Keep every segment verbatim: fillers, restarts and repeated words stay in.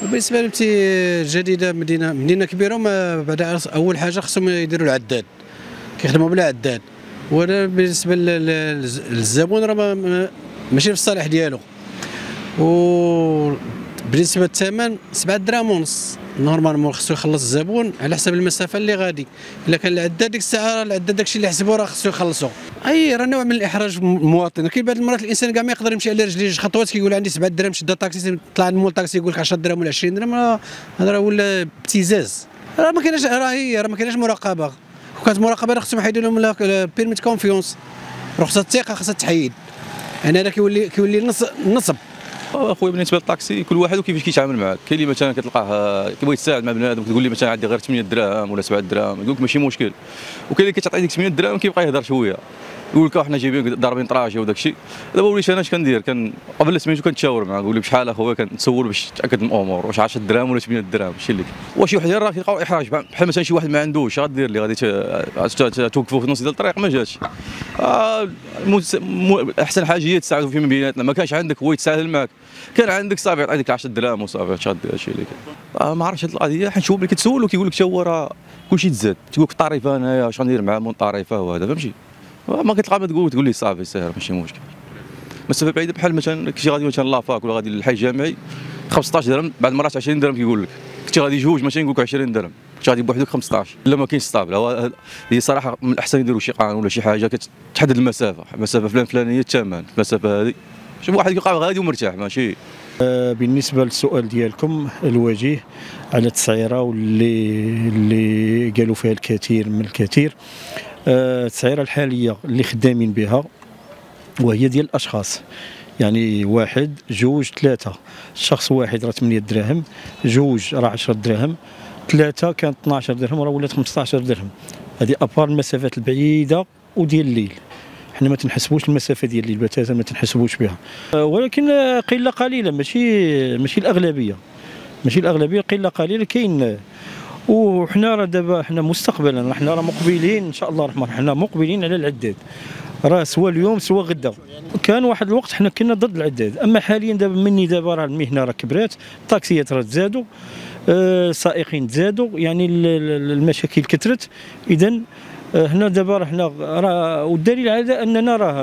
بالنسبه لي الجديده مدينه مدينه كبيره، وما بعد اول حاجه خصهم يديروا العداد، كيخدموا بلا عداد. وانا بالنسبه للزبون راه ماشي في الصالح ديالو. وبالنسبه للثمن سبعة دراهم ونص نورمالمون خصو يخلص الزبون على حسب المسافه اللي غادي. الا كان العداد ديك الساعه العداد داكشي اللي حسبوا راه خصو يخلصو. اي راه نوع من الاحراج المواطن. كاين بعض المرات الانسان كاع ما يقدر يمشي على رجليه جوج خطوات كيقول عندي سبعة دراهم شد طاكسي، طلع المول طاكسي يقول لك عشرة دراهم ولا عشرين درهم. هذا راه ولا ابتزاز. راه ما كايناش راه هي راه ما كايناش مراقبه. وكانت مراقبه راه خصهم يحيدوا لهم بيرميت كونفيونس، رخصه الثقه خصها تحيد. يعني هذا كيولي كيولي النصب. اخويا بالنسبه للطاكسي كل واحد وكيفاش كيتعامل معاك. كاين اللي مثلا كتلقاه كيبغي يتساعد مع بنادم كتقول لي مثلا عندي غير ثمانية دراهم ولا سبعة دراهم يقول لك ماشي مشكل، وكاين اللي كتعطي ديك ثمانية دراهم كيبقى يهضر شويه يقول لك حنا جايبين ضاربين طراجه وداك الشيء. دابا وليت انا اش كندير؟ كان قبل سميتو كنتشاور معاه نقول له بشحال اخويا، كنتسول باش نتاكد من الامور واش عشرة دراهم ولا ثمانية دراهم ماشي اللي واش شي وحدين راه كيلقاو احراج بحال مثلا شي واحد ما عندوش غدير اللي غادي توقفوا في نص ديال الطريق ما جاتش. آه احسن حاجه هي تساعدوا فيما بيناتنا. ما كانش عندك هو يتساهل معك، كان عندك صافي يعطي لك عشرة دراهم وصافي اش غدير هادشي اللي كاين. آه ما عرفتش هاد القضيه حيت شوف اللي كتسولو كيقول لك حتى هو راه كلشي تزاد، تقول لك الطريفه انايا اش غندير مع من طريفه وهذا فهمتي. ما كتلقى ما تقول تقول لي صافي ساهر ماشي مشكل. مسافه بعيده بحال مثلا كنتي غادي مثلا لافاك ولا غادي للحي الجامعي خمسطاش درهم، بعض المرات عشرين درهم كيقول لك. كنتي غادي جوج مثلا يقول لك عشرين درهم، كنتي غادي بوحدك خمسطاش. الا ما كاينش ستابل هي صراحه من الاحسن يديروا شي قانون ولا شي حاجه كتحدد المسافه، المسافه فلان فلانيه الثمن، المسافه هذه شوف واحد كيبقى غادي ومرتاح ماشي. بالنسبه للسؤال ديالكم الوجيه على التسعيره واللي اللي قالوا فيها الكثير من الكثير، التسعيره الحاليه اللي خدامين بها وهي ديال الاشخاص، يعني واحد جوج ثلاثه. الشخص واحد راه ثمانية دراهم، جوج راه عشرة دراهم، ثلاثه كانت اثناش درهم راه ولات خمسطاش درهم. هذه ابار المسافات البعيده وديال الليل. حنا ما تنحسبوش المسافه ديال الليل بتاتا ما تنحسبوش بها، ولكن قله قليله ماشي ماشي الاغلبيه، ماشي الاغلبيه قله قليله كاين. وحنا راه دابا حنا مستقبلا حنا راه مقبلين ان شاء الله الرحمن، حنا مقبلين على العداد راه سوا اليوم سوا غدا. كان واحد الوقت حنا كنا ضد العداد، اما حاليا دابا مني دابا راه المهنه راه كبرات، الطاكسيات راه تزادوا، السائقين أه تزادوا، يعني المشاكل كثرت. اذا هنا دابا حنا راه والدليل على ذلك اننا راه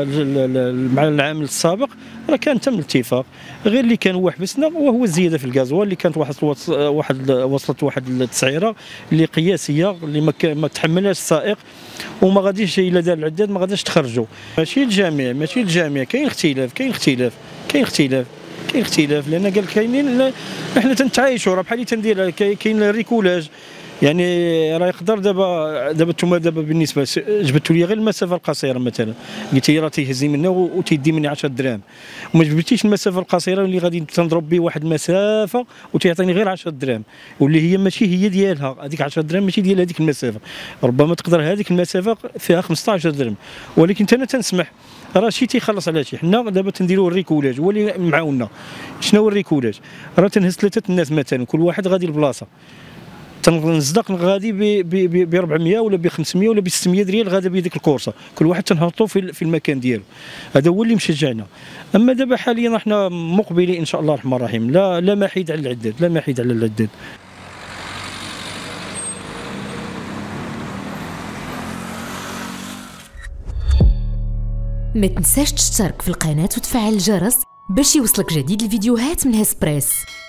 مع العام السابق راه كان تم الاتفاق، غير اللي كان هو حبسنا وهو الزياده في الغازوال اللي كانت واحد واحد وصلت واحد التسعيره اللي قياسيه اللي ما, ما تحملهاش السائق، وما غاديش الا دار العداد ما غاديش تخرجوا. ماشي الجميع ماشي الجميع كاين اختلاف كاين اختلاف كاين اختلاف كاين اختلاف لان قال كاينين حنا تنتعايشوا راه بحال اللي تندير كاين الريكولاج. يعني راه يقدر دابا دابا نتوما دابا بالنسبه جبدتوا لي غير المسافه القصيره مثلا قلت لي راه تيهزني منها وتيدي مني عشرة دراهم، وما جبتيش المسافه القصيره اللي غادي تنضرب به واحد المسافه وتيعطيني غير عشرة دراهم، واللي هي ماشي هي ديالها هذيك عشرة دراهم ماشي ديال هذيك المسافه. ربما تقدر هذيك المسافه فيها خمسطاش درهم، ولكن انا تنسمح راه شي تيخلص على شي. حنا دابا تنديروا الريكولاج هو اللي معاونا. شنو هو الريكولاج؟ راه تنهز ثلاثه الناس مثلا كل واحد غادي لبلاصه، تنصدق غادي ب أربعمية ولا ب خمسمية ولا ب ستمية ريال غادا بهذيك الكورسه، كل واحد تنهبطوا في في المكان ديالو. هذا هو اللي مشجعنا. اما دابا حاليا احنا مقبلين ان شاء الله الرحمن الرحيم، لا لا محيد على العداد، لا محيد على العداد. ما تنساش تشترك في القناه وتفعل الجرس باش يوصلك جديد الفيديوهات من هسبريس.